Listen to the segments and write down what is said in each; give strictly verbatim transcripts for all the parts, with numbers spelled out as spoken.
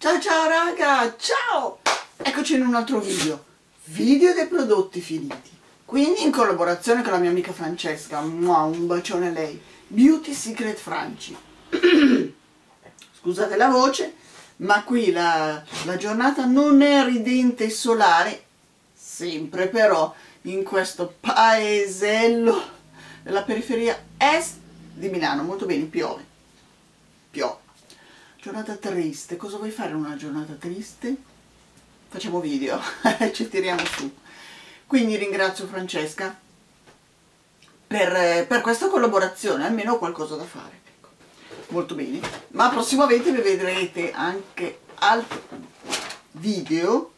Ciao ciao raga, ciao! Eccoci in un altro video, video dei prodotti finiti. Quindi in collaborazione con la mia amica Francesca, un bacione a lei, Beauty Secret Franci. Scusate la voce, ma qui la, la giornata non è ridente e solare, sempre però in questo paesello della periferia est di Milano, molto bene, piove, piove. Giornata triste, cosa vuoi fare in una giornata triste? Facciamo video, ci tiriamo su. Quindi ringrazio Francesca per, per questa collaborazione, almeno ho qualcosa da fare. Ecco. Molto bene, ma prossimamente vi vedrete anche altri video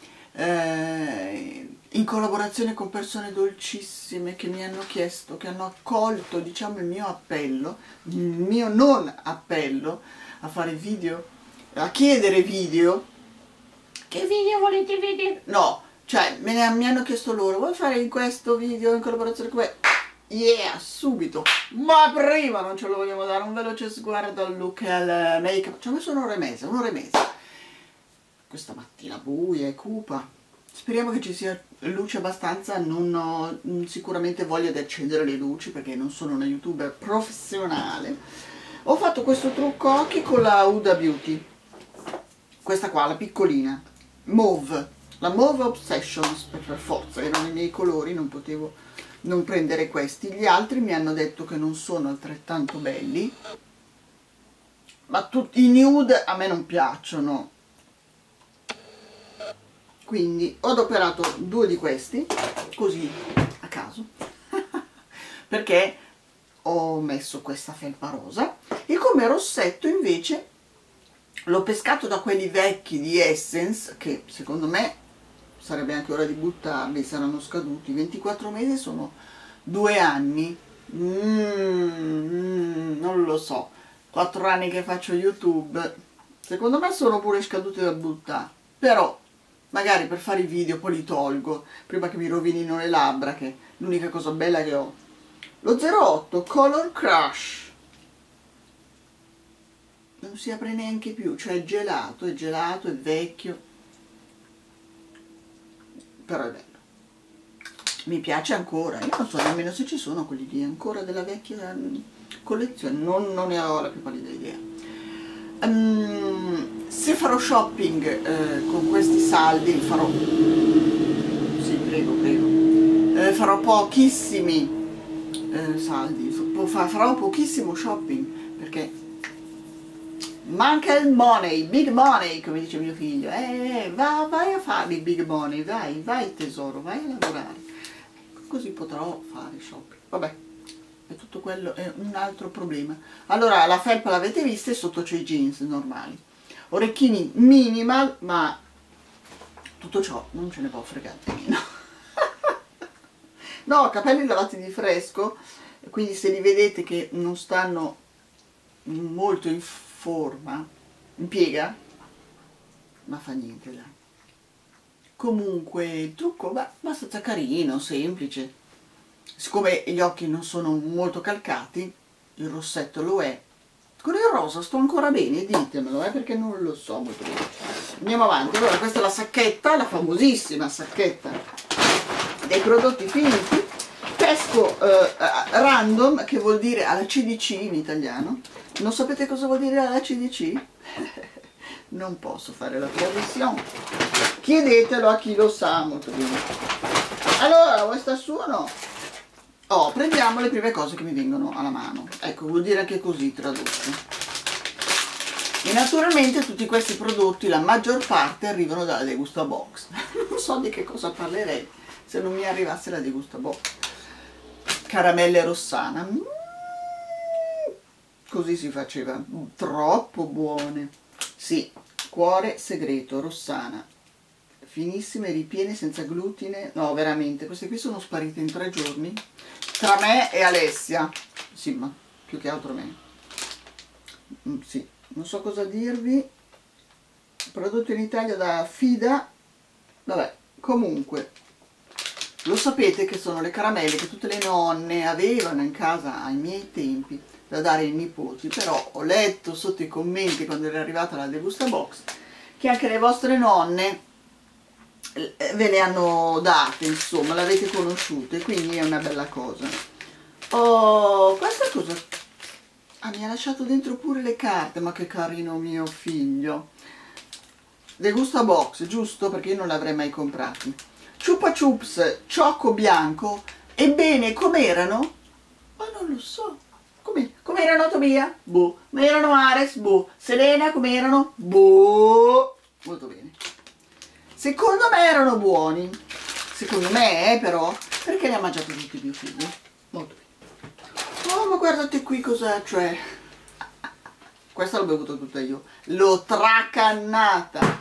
eh, in collaborazione con persone dolcissime che mi hanno chiesto, che hanno accolto, diciamo, il mio appello, il mio non appello a fare video, a chiedere video. Che video volete vedere? No, cioè me ne, mi hanno chiesto loro, vuoi fare in questo video in collaborazione con me? Yeah, subito, ma prima non ce lo vogliamo dare un veloce sguardo al look e al make up. Ci ho messo un'ora e mezza, un'ora e mezza. Questa mattina buia e cupa. Speriamo che ci sia luce abbastanza, non ho sicuramente voglia di accendere le luci perché non sono una youtuber professionale. Ho fatto questo trucco occhi con la Huda Beauty, questa qua, la piccolina, Mauve, la Mauve Obsessions, per forza, erano i miei colori, non potevo non prendere questi. Gli altri mi hanno detto che non sono altrettanto belli, ma tutti i nude a me non piacciono. Quindi ho adoperato due di questi, così a caso, perché ho messo questa felpa rosa e come rossetto invece l'ho pescato da quelli vecchi di Essence, che secondo me sarebbe anche ora di buttarli, saranno scaduti. ventiquattro mesi sono due anni, mm, mm, non lo so, quattro anni che faccio YouTube, secondo me sono pure scaduti da buttare, però magari per fare i video poi li tolgo prima che mi rovinino le labbra, che è l'unica cosa bella che ho. Lo zero otto Color Crush non si apre neanche più, cioè è gelato, è gelato, è vecchio, però è bello, mi piace ancora. Io non so nemmeno se ci sono quelli lì ancora della vecchia collezione, non, non ne ho la più pallida idea. Um, se farò shopping eh, con questi saldi, farò, sì prego prego, eh, farò pochissimi eh, saldi, farò pochissimo shopping perché manca il money, big money, come dice mio figlio. Eh, va, vai a fare il big money, vai, vai tesoro, vai a lavorare. Così potrò fare shopping. Vabbè, è tutto quello, è un altro problema. Allora, la felpa l'avete vista e sotto c'è i jeans normali. Orecchini minimal, ma tutto ciò non ce ne può fregare meno. No, capelli lavati di fresco, quindi se li vedete che non stanno molto in forma, in piega, ma fa niente dai. Comunque il trucco beh, abbastanza carino, semplice. Siccome gli occhi non sono molto calcati, il rossetto lo è. Con il rosa sto ancora bene, ditemelo, eh, perché non lo so molto bene. Andiamo avanti. Allora, questa è la sacchetta, la famosissima sacchetta dei prodotti finiti. Pesco eh, random, che vuol dire alla C D C in italiano. Non sapete cosa vuol dire alla C D C? Non posso fare la traduzione. Chiedetelo a chi lo sa molto bene. Allora, vuoi sta su o no? Oh, prendiamo le prime cose che mi vengono alla mano. Ecco, vuol dire anche così tradotto. E naturalmente tutti questi prodotti, la maggior parte, arrivano dalla Degusta Box. Non so di che cosa parlerei se non mi arrivasse la Degusta Box. Caramelle Rossana. Mm, così si faceva. Troppo buone. Sì, cuore segreto, Rossana. Finissime, ripiene, senza glutine. No, veramente, queste qui sono sparite in tre giorni. Tra me e Alessia. Sì, ma più che altro me. Mm, sì, non so cosa dirvi. Prodotto in Italia da Fida. Vabbè, comunque. Lo sapete che sono le caramelle che tutte le nonne avevano in casa ai miei tempi da dare ai nipoti, però ho letto sotto i commenti quando era arrivata la Degusta Box che anche le vostre nonne ve le hanno date, insomma, l'avete conosciute, quindi è una bella cosa. Oh, questa cosa... Ah, mi ha lasciato dentro pure le carte, ma che carino mio figlio. De Gusta Box, giusto? Perché io non l'avrei mai comprati. Chupa Chups, ciocco bianco. Ebbene, com'erano? Ma non lo so. Com'erano, Tobia? Boh. Com'erano, Ares? Boh. Selena, com'erano? Boh. Molto bene. Secondo me erano buoni. Secondo me, eh, però, perché ne ha mangiati tutti i miei figli? Molto bene. Oh, ma guardate qui cos'è, cioè... Questa l'ho bevuta tutta io. L'ho tracannata.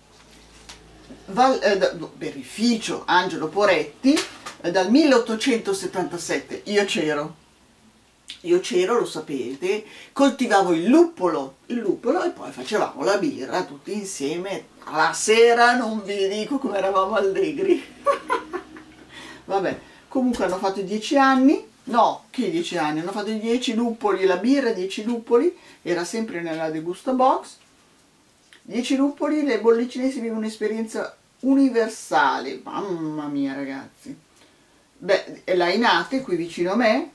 Val, eh, da, Birrificio Angelo Poretti, eh, dal milleottocentosettantasette. Io c'ero. Io c'ero, lo sapete, coltivavo il luppolo, il luppolo e poi facevamo la birra tutti insieme. La sera non vi dico come eravamo allegri. Vabbè, comunque hanno fatto i dieci anni, no, che dieci anni? Hanno fatto i dieci luppoli, la birra, dieci luppoli, era sempre nella De Gusta Box. dieci luppoli, le bollicine si vive un'esperienza universale, mamma mia ragazzi. Beh, è la Inate qui vicino a me.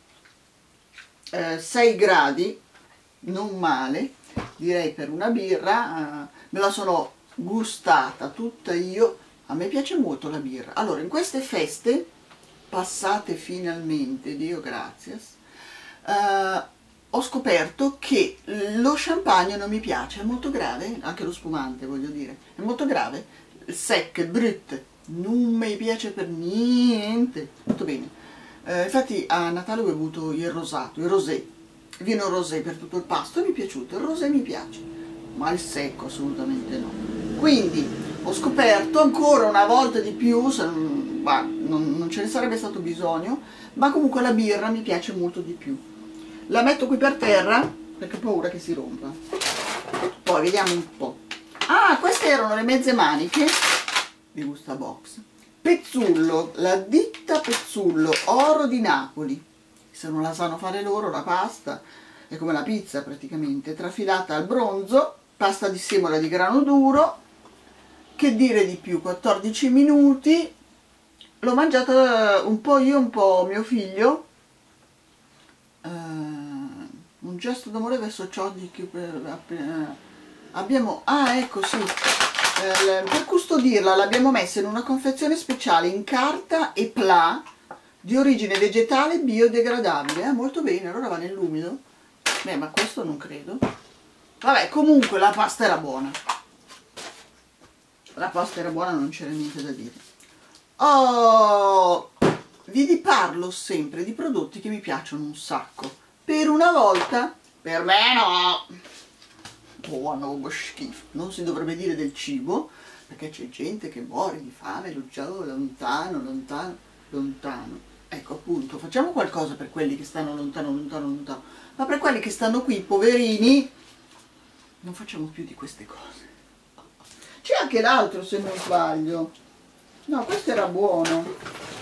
Eh, sei gradi, non male, direi per una birra, eh, me la sono gustata tutta io, a me piace molto la birra. Allora, in queste feste, passate finalmente, Dio grazias, eh, ho scoperto che lo champagne non mi piace, è molto grave, anche lo spumante voglio dire, è molto grave, il sec, il brut, non mi piace per niente, molto bene. Eh, infatti a Natale ho bevuto il rosato, il rosé, vino rosé per tutto il pasto e mi è piaciuto, il rosé mi piace, ma il secco assolutamente no. Quindi ho scoperto ancora una volta di più, se non, bah, non, non ce ne sarebbe stato bisogno, ma comunque la birra mi piace molto di più. La metto qui per terra perché ho paura che si rompa. Poi vediamo un po'. Ah, queste erano le mezze maniche di Gusta Box. Pezzullo, la ditta Pezzullo, oro di Napoli. Se non la sanno fare loro, la pasta è come la pizza praticamente, trafilata al bronzo, pasta di semola di grano duro, che dire di più, quattordici minuti, l'ho mangiata un po' io, un po' mio figlio, uh, un gesto d'amore verso ciò di chi uh, abbiamo, ah ecco sì, Eh, per custodirla l'abbiamo messa in una confezione speciale in carta e pla di origine vegetale biodegradabile. Eh, molto bene, allora va nell'umido. Beh, ma questo non credo. Vabbè, comunque la pasta era buona. La pasta era buona, non c'era niente da dire. Oh, vi parlo sempre di prodotti che mi piacciono un sacco. Per una volta, per me no. Buono, schifo. Non si dovrebbe dire del cibo, perché c'è gente che muore di fame, lontano, lontano, lontano. Ecco, appunto, facciamo qualcosa per quelli che stanno lontano, lontano, lontano. Ma per quelli che stanno qui, poverini, non facciamo più di queste cose. C'è anche l'altro, se non sbaglio. No, questo era buono.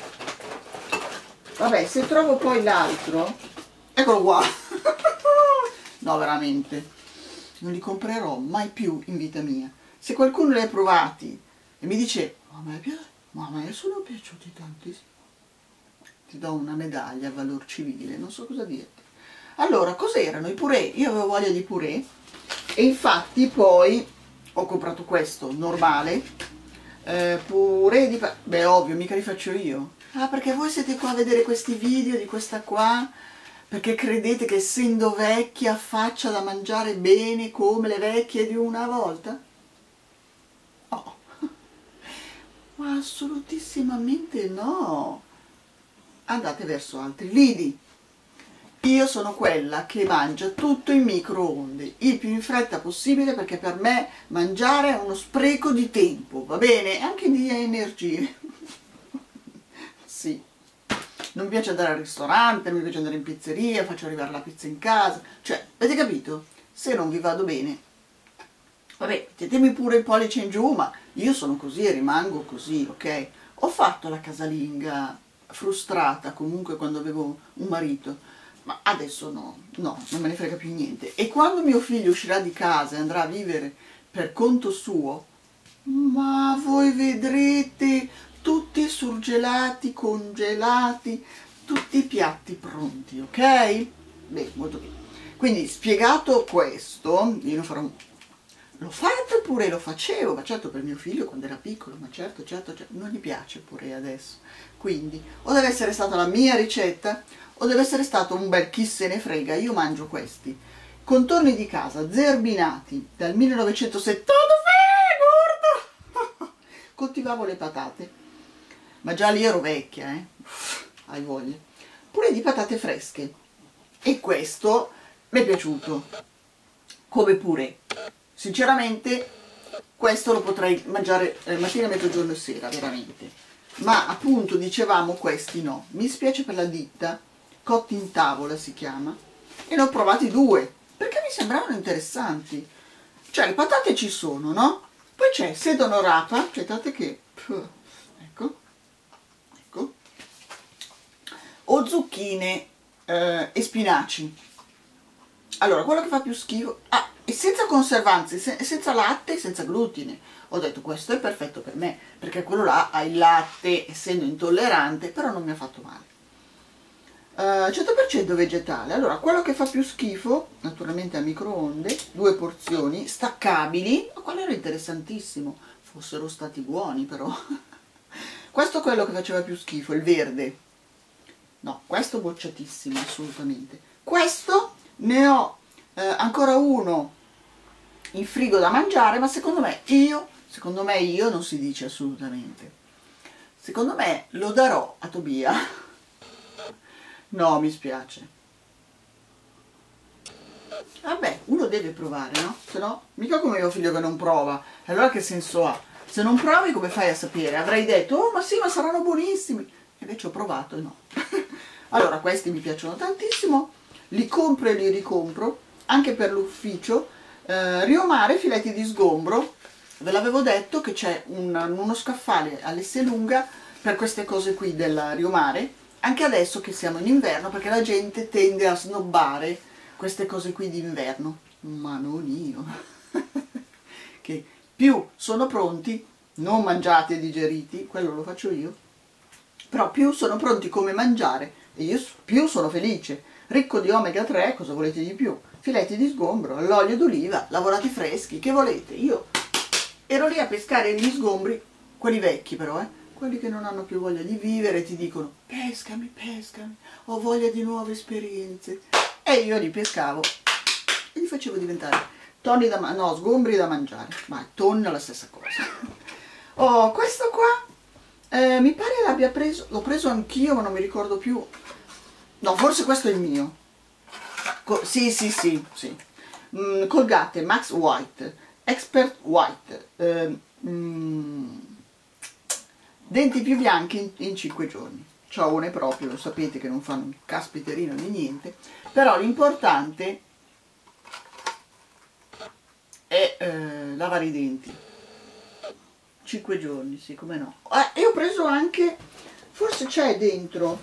Vabbè, se trovo poi l'altro... Eccolo qua. No, veramente. Non li comprerò mai più in vita mia. Se qualcuno li ha provati e mi dice ma a me, ma a me sono piaciuti tantissimo, ti do una medaglia a valor civile, non so cosa dirti. Allora, cos'erano i purè? Io avevo voglia di purè e infatti poi ho comprato questo normale, eh, purè di... beh, ovvio, mica li faccio io. Ah, perché voi siete qua a vedere questi video di questa qua? Perché credete che essendo vecchia faccia da mangiare bene come le vecchie di una volta? Oh, ma assolutissimamente no. Andate verso altri lidi. Io sono quella che mangia tutto in microonde, il più in fretta possibile, perché per me mangiare è uno spreco di tempo, va bene? Anche di energie. Sì. Non mi piace andare al ristorante, non mi piace andare in pizzeria, faccio arrivare la pizza in casa. Cioè, avete capito? Se non vi vado bene, vabbè, mettetemi pure il pollice in giù, ma io sono così e rimango così, ok? Ho fatto la casalinga frustrata comunque quando avevo un marito, ma adesso no, no, non me ne frega più niente. E quando mio figlio uscirà di casa e andrà a vivere per conto suo, ma voi vedrete tutti surgelati, congelati, tutti i piatti pronti, ok? Beh, molto bene. Quindi spiegato questo, io lo farò, l'ho fatto pure, lo facevo, ma certo per mio figlio quando era piccolo, ma certo, certo, certo, non gli piace pure adesso. Quindi o deve essere stata la mia ricetta o deve essere stato un bel chi se ne frega, io mangio questi. Contorni di casa, zerbinati, dal millenovecentosettanta, gordo! Coltivavo le patate, ma già lì ero vecchia, eh? Hai voglia. Pure di patate fresche. E questo mi è piaciuto. Come pure, sinceramente, questo lo potrei mangiare eh, mattina, mezzogiorno e sera, veramente. Ma appunto, dicevamo, questi no. Mi spiace per la ditta, cotti in tavola si chiama, e ne ho provati due, perché mi sembravano interessanti. Cioè, le patate ci sono, no? Poi c'è sedano rapa, aspettate che... ecco, ecco, o zucchine eh, e spinaci. Allora, quello che fa più schifo... Ah, e senza conservanti, se, senza latte e senza glutine. Ho detto, questo è perfetto per me, perché quello là ha il latte, essendo intollerante, però non mi ha fatto male. Uh, cento per cento vegetale. Allora, quello che fa più schifo, naturalmente a microonde, due porzioni, staccabili, ma quello era interessantissimo, fossero stati buoni però. Questo è quello che faceva più schifo, il verde. No, questo bocciatissimo, assolutamente. Questo ne ho eh, ancora uno in frigo da mangiare, ma secondo me io, secondo me io non si dice assolutamente. Secondo me lo darò a Tobia. No, mi spiace. Vabbè, uno deve provare, no? Se no, mica come mio figlio che non prova. Allora che senso ha? Se non provi, come fai a sapere? Avrei detto, oh, ma sì, ma saranno buonissimi. Invece ho provato e no. Allora, questi mi piacciono tantissimo. Li compro e li ricompro, anche per l'ufficio. Eh, riomare filetti di sgombro. Ve l'avevo detto che c'è un, uno scaffale all'Esselunga per queste cose qui della riomare. Anche adesso che siamo in inverno, perché la gente tende a snobbare queste cose qui d'inverno, ma non io. Che più sono pronti, non mangiati e digeriti, quello lo faccio io, però più sono pronti come mangiare e io più sono felice. Ricco di omega tre, cosa volete di più? Filetti di sgombro, all'olio d'oliva, lavorati freschi, che volete? Io ero lì a pescare gli sgombri, quelli vecchi però, eh. Quelli che non hanno più voglia di vivere ti dicono pescami, pescami, ho voglia di nuove esperienze. E io li pescavo e li facevo diventare tonni da mangiare, no, sgombri da mangiare, ma tonno è la stessa cosa. Oh, questo qua, eh, mi pare l'abbia preso, l'ho preso anch'io ma non mi ricordo più. No, forse questo è il mio. Co sì, sì, sì, sì. Mm, Colgate Max White, Expert White. Eh, mm, Denti più bianchi in, in cinque giorni. Ciaone proprio, lo sapete che non fanno un caspiterino di niente, però l'importante è eh, lavare i denti. cinque giorni, sì, come no. Ah, e ho preso anche, forse c'è dentro,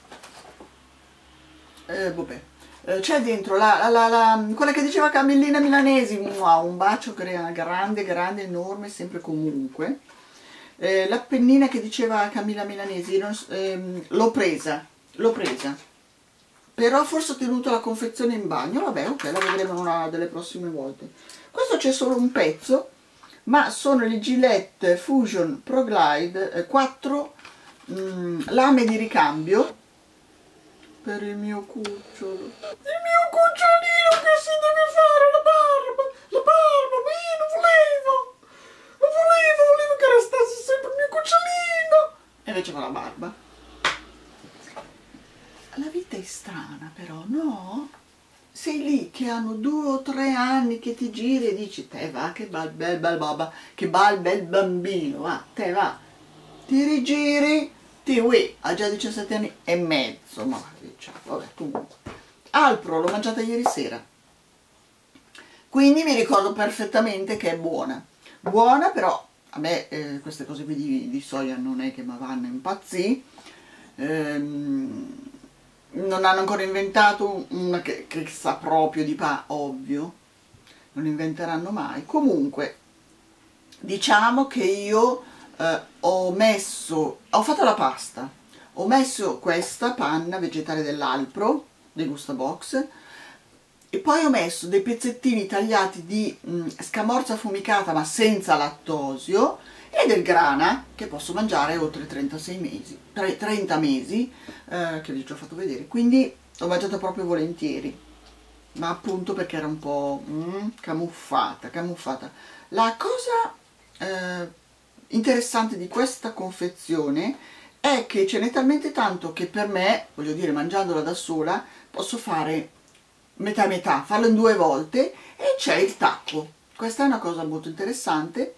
eh, vabbè, eh, c'è dentro la, la, la, quella che diceva Camillina Milanesi, un bacio grande, grande, enorme, sempre comunque. Eh, la pennina che diceva Camilla Milanesi, ehm, l'ho presa, l'ho presa, però forse ho tenuto la confezione in bagno, vabbè, ok, la vedremo una delle prossime volte. Questo c'è solo un pezzo, ma sono le Gillette Fusion Pro Glide, eh, quattro mh, lame di ricambio per il mio cucciolo, il mio cucciolino che si deve fare la barba, la barba, ma io non volevo. Lo volevo, volevo che restasse sempre il mio cucciolino. E invece con la barba. La vita è strana però, no? Sei lì che hanno due o tre anni che ti giri e dici, te va, che bel bel bel baba, che bel bel bambino, va, te va. Ti rigiri, ti uè, ha già diciassette anni e mezzo, ma diciamo, vabbè, comunque. Alpro, l'ho mangiata ieri sera. Quindi mi ricordo perfettamente che è buona. Buona, però a me eh, queste cose qui di, di soia non è che mi vanno impazzì. Ehm, non hanno ancora inventato una che, che sa proprio di pa, ovvio, non inventeranno mai. Comunque diciamo che io eh, ho messo, ho fatto la pasta, ho messo questa panna vegetale dell'Alpro, dei Gustabox, e poi ho messo dei pezzettini tagliati di mh, scamorza affumicata ma senza lattosio e del grana che posso mangiare oltre trentasei mesi, trenta mesi, eh, che vi ho già fatto vedere, quindi l'ho mangiata proprio volentieri, ma appunto perché era un po' mm, camuffata, camuffata. La cosa eh, interessante di questa confezione è che ce n'è talmente tanto che per me, voglio dire, mangiandola da sola, posso fare metà e metà, farlo in due volte, e c'è il tacco. Questa è una cosa molto interessante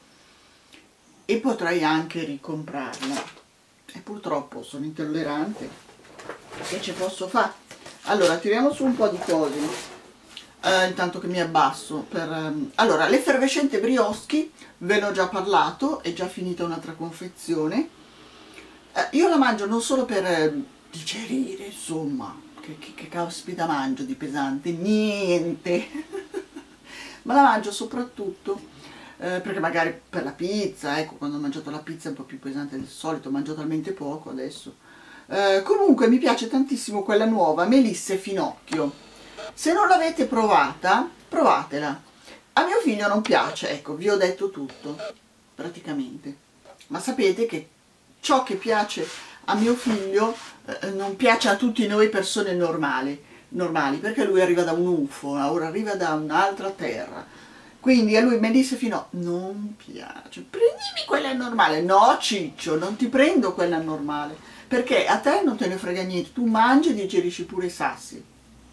e potrei anche ricomprarla. E purtroppo sono intollerante, che ci posso fare? Allora, tiriamo su un po' di cose, eh, intanto che mi abbasso. Per, um... Allora, l'effervescente brioche, ve l'ho già parlato, è già finita un'altra confezione. Eh, io la mangio non solo per eh, digerire, insomma, che, che, che caspita mangio di pesante? Niente! Ma la mangio soprattutto eh, perché magari per la pizza, ecco, quando ho mangiato la pizza è un po' più pesante del solito, mangio talmente poco adesso. Eh, comunque mi piace tantissimo quella nuova, Melissa e Finocchio. Se non l'avete provata, provatela. A mio figlio non piace, ecco, vi ho detto tutto, praticamente. Ma sapete che ciò che piace a mio figlio eh, non piace a tutti noi persone normali, normali, perché lui arriva da un U F O, ora arriva da un'altra terra. Quindi a lui Melissa Finocchio non piace. Prendimi quella normale. No, Ciccio, non ti prendo quella normale, perché a te non te ne frega niente, tu mangi e digerisci pure i sassi.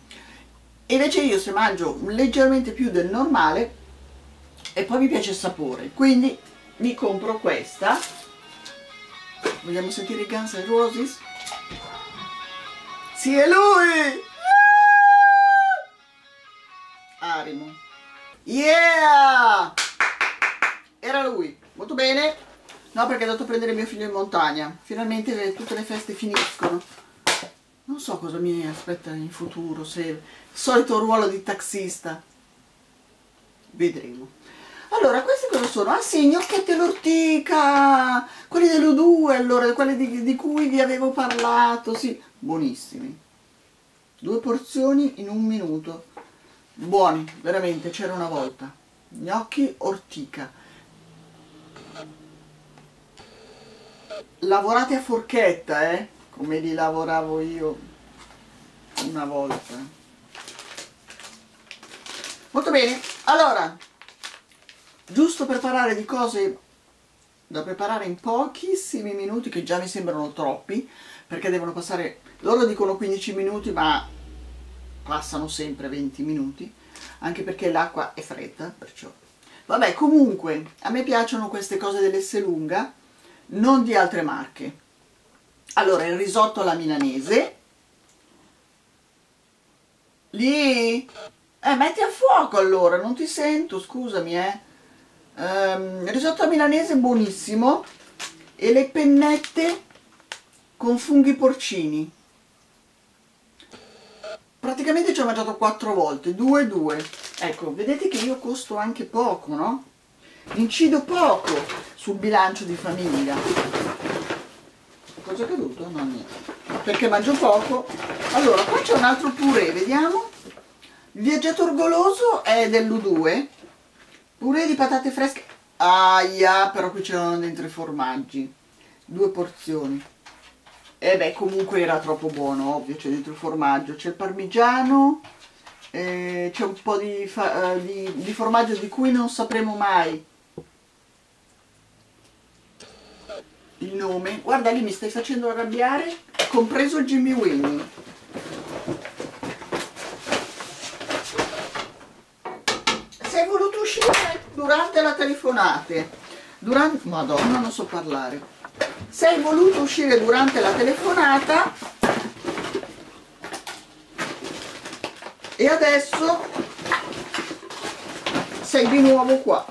E invece io, se mangio leggermente più del normale, e poi mi piace il sapore, quindi mi compro questa. Vogliamo sentire i Guns N' Roses? Sì, è lui! Arimo. Yeah! Era lui. Molto bene. No, perché è andato a prendere mio figlio in montagna. Finalmente le, tutte le feste finiscono. Non so cosa mi aspetta in futuro, se il solito ruolo di taxista. Vedremo. Allora, questi cosa sono? Ah sì, gnocchetti all'ortica, quelli dell'U due, allora, quelli di, di cui vi avevo parlato, sì, buonissimi. Due porzioni in un minuto. Buoni, veramente, c'era una volta. Gnocchi ortica. Lavorati a forchetta, eh? Come li lavoravo io una volta. Molto bene, allora, giusto per parlare di cose da preparare in pochissimi minuti, che già mi sembrano troppi, perché devono passare, loro dicono quindici minuti, ma passano sempre venti minuti, anche perché l'acqua è fredda, perciò. Vabbè, comunque, a me piacciono queste cose dell'Esselunga, non di altre marche. Allora, il risotto alla milanese. Lì? Eh, metti a fuoco allora, non ti sento, scusami, eh. Um, il risotto alla milanese è buonissimo. E le pennette con funghi porcini. Praticamente ci ho mangiato quattro volte, due e due. Ecco, vedete che io costo anche poco, no? Incido poco sul bilancio di famiglia. Cosa è caduto? No, niente. Perché mangio poco. Allora, qua c'è un altro purè, vediamo. Il viaggiator goloso è dell'U due. Purè di patate fresche. Aia, però qui c'erano dentro i formaggi. Due porzioni. E beh, comunque era troppo buono, ovvio, c'è dentro il formaggio. C'è il parmigiano, eh, c'è un po' di, fa uh, di, di formaggio di cui non sapremo mai il nome. Guarda, lì mi stai facendo arrabbiare, compreso il Jimmy Winnie. Sei voluto uscire durante la telefonata. Durante... Madonna, non so parlare. Sei voluto uscire durante la telefonata e adesso sei di nuovo qua.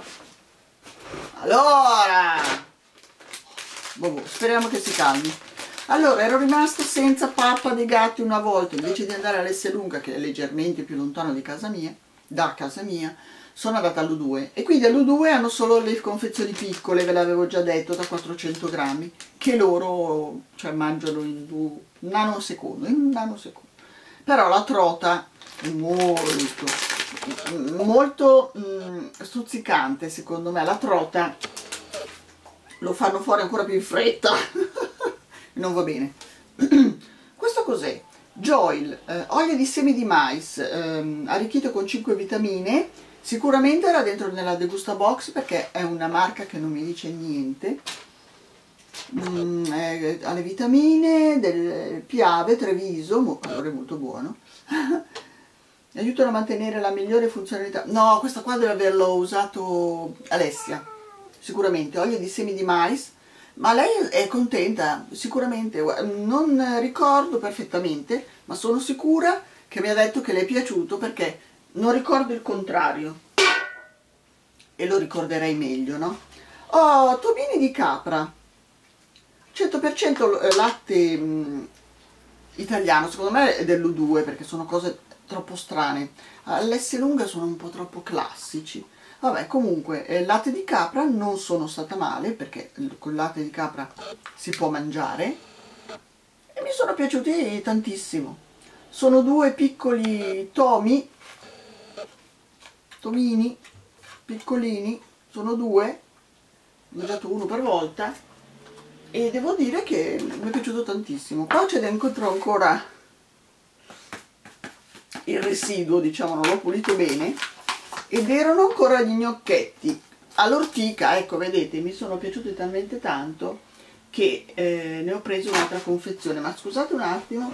Allora, boh, speriamo che si calmi. Allora, ero rimasta senza pappa dei gatti una volta, invece di andare all'Esselunga, che è leggermente più lontano di casa mia, da casa mia, sono andata all'U due e quindi all'U due hanno solo le confezioni piccole, ve l'avevo già detto, da quattrocento grammi, che loro cioè, mangiano in un nanosecondo, in un nanosecondo. Però la trota è molto, molto mh, stuzzicante secondo me, la trota lo fanno fuori ancora più in fretta, non va bene. Questo cos'è? Joil, eh, olio di semi di mais, ehm, arricchito con cinque vitamine, sicuramente era dentro nella Degusta Box perché è una marca che non mi dice niente. Mm, eh, ha le vitamine del Piave, Treviso, mo, allora è molto buono. Aiutano a mantenere la migliore funzionalità. No, questo qua deve averlo usato Alessia, sicuramente, olio di semi di mais. Ma lei è contenta, sicuramente, non ricordo perfettamente, ma sono sicura che mi ha detto che le è piaciuto perché non ricordo il contrario e lo ricorderei meglio, no? Oh, tomini di capra, cento per cento latte mh, italiano, secondo me è dell'U due perché sono cose troppo strane, all'S lunga sono un po' troppo classici. Vabbè, comunque, il latte di capra non sono stata male, perché col latte di capra si può mangiare, e mi sono piaciuti tantissimo. Sono due piccoli tomi, tomini, piccolini, sono due, ho mangiato uno per volta, e devo dire che mi è piaciuto tantissimo. Qua c'è dentro ancora il residuo, diciamo, non l'ho pulito bene, ed erano ancora gli gnocchetti all'ortica, ecco, vedete, mi sono piaciuti talmente tanto che eh, ne ho preso un'altra confezione. Ma scusate un attimo,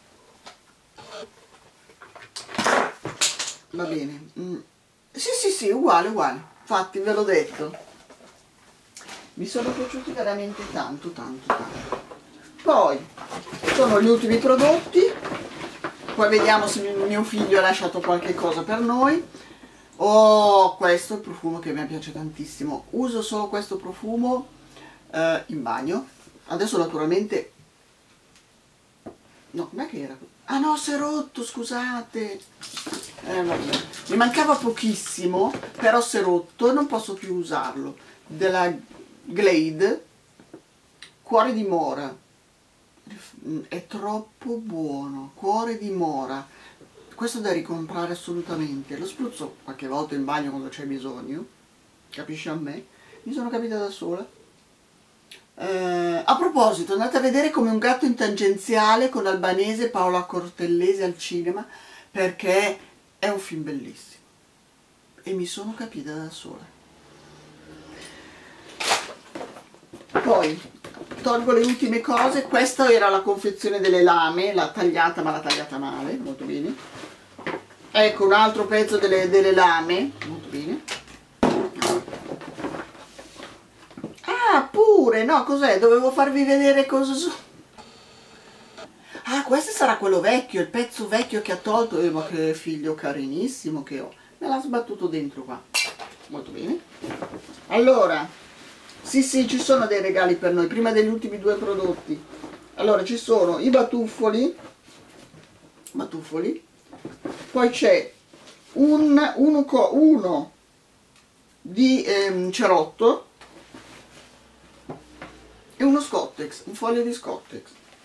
va bene, mm. sì sì sì, uguale uguale, infatti ve l'ho detto, mi sono piaciuti veramente tanto tanto tanto. Poi sono gli ultimi prodotti, poi vediamo se mio figlio ha lasciato qualche cosa per noi. Oh, questo è il profumo che mi piace tantissimo, uso solo questo profumo eh, in bagno. Adesso naturalmente, no, com'è che era? Ah no, si è rotto, scusate, eh, vabbè. Mi mancava pochissimo, però si è rotto e non posso più usarlo, della Glade, cuore di mora, è troppo buono, cuore di mora. Questo da ricomprare assolutamente, lo spruzzo qualche volta in bagno quando c'è bisogno, capisci a me, mi sono capita da sola. Eh, a proposito, andate a vedere Come un gatto in tangenziale con Albanese e Paola Cortellesi al cinema, perché è un film bellissimo e mi sono capita da sola. Poi tolgo le ultime cose, questa era la confezione delle lame, l'ha tagliata ma l'ha tagliata male, molto bene. Ecco un altro pezzo delle, delle lame, molto bene. Ah, pure, no, cos'è? Dovevo farvi vedere cosa so. Ah, questo sarà quello vecchio, il pezzo vecchio che ha tolto, eh, ma che figlio carinissimo che ho. Me l'ha sbattuto dentro qua, molto bene. Allora, sì sì, ci sono dei regali per noi, prima degli ultimi due prodotti. Allora, ci sono i batuffoli, batuffoli, poi c'è un, uno, uno di ehm, cerotto e uno Scottex, un foglio di Scottex.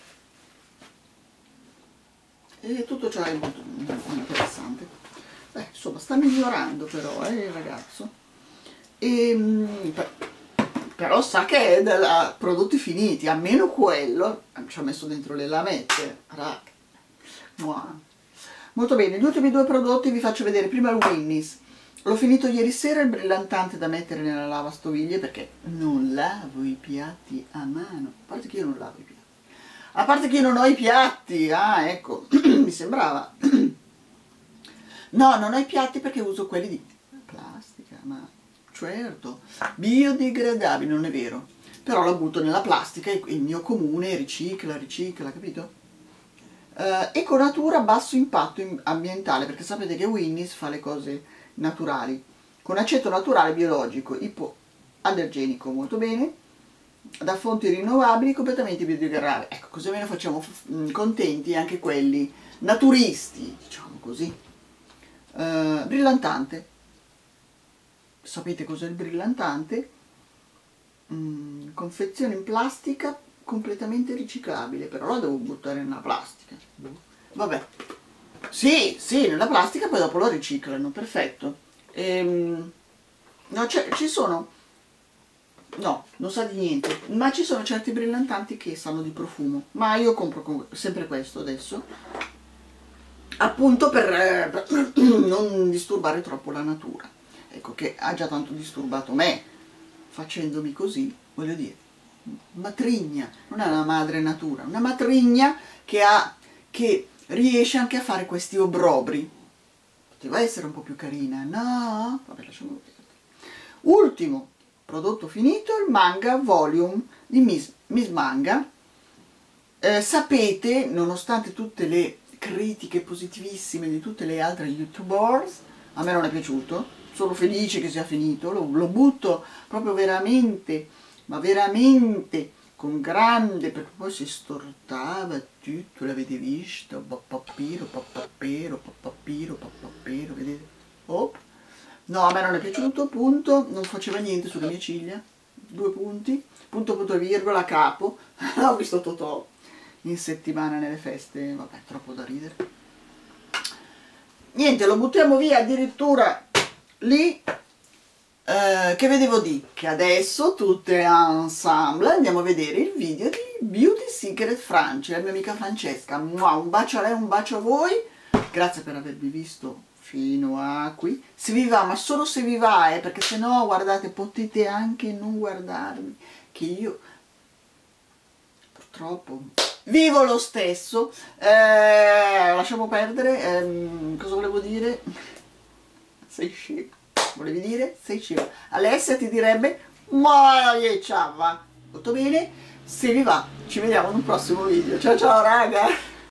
E tutto ciò è molto, molto interessante. Beh, insomma, sta migliorando però, eh, il ragazzo. E, per, però sa che è da prodotti finiti, almeno quello ci ha messo dentro le lamette, raga. Wow. Molto bene, gli ultimi due prodotti vi faccio vedere. Prima il Winnie's, l'ho finito ieri sera, il brillantante da mettere nella lavastoviglie perché non lavo i piatti a mano, a parte che io non lavo i piatti, a parte che io non ho i piatti, ah ecco, mi sembrava. No, non ho i piatti perché uso quelli di plastica, ma certo, biodegradabili, non è vero, però la butto nella plastica e il mio comune ricicla, ricicla, capito? Uh, Econatura basso impatto ambientale, perché sapete che Winnie's fa le cose naturali, con aceto naturale biologico, ipoallergenico, molto bene, da fonti rinnovabili, completamente biodegradabili. Ecco, così almeno facciamo contenti anche quelli naturisti, diciamo così. eh, brillantante. Sapete cos'è il brillantante? Mm, confezione in plastica completamente riciclabile, però la devo buttare nella plastica. Vabbè, sì, sì, nella plastica, poi dopo lo riciclano, perfetto. Ehm, no, ci sono, no, non sa di niente, ma ci sono certi brillantanti che sanno di profumo, ma io compro sempre questo adesso, appunto per, eh, per non disturbare troppo la natura. Ecco, che ha già tanto disturbato me facendomi così, voglio dire, matrigna, non è una madre natura, una matrigna che ha, che riesce anche a fare questi obbrobri. Poteva essere un po' più carina, no? Vabbè, lasciamo perdere. Ultimo prodotto finito, il manga volume di Miss, Miss Manga. Eh, sapete, nonostante tutte le critiche positivissime di tutte le altre youtubers, a me non è piaciuto. Sono felice che sia finito, lo, lo butto proprio veramente, ma veramente con grande, perché poi si stortava tutto, l'avete visto, pappiro, pappapero, pappapiro, pappapero, vedete? Oh. No, a me non è piaciuto, punto, non faceva niente sulle mie ciglia, due punti, punto, punto e virgola, capo, ho visto Totò in settimana nelle feste, vabbè, troppo da ridere. Niente, lo buttiamo via addirittura lì, eh, che vedevo di che adesso tutte ensemble andiamo a vedere il video di Beauty Secret Francia, la mia amica Francesca. Un bacio a lei, un bacio a voi, grazie per avermi visto fino a qui. Se vi va, ma solo se vi va, eh, perché se no, guardate, potete anche non guardarmi, che io purtroppo vivo lo stesso. Eh, lasciamo perdere, ehm, cosa volevo dire? Sei scemo, volevi dire? Sei scemo. Alessia ti direbbe, ma che ciao, va tutto bene? Se vi va, ci vediamo in un prossimo video. Ciao ciao raga!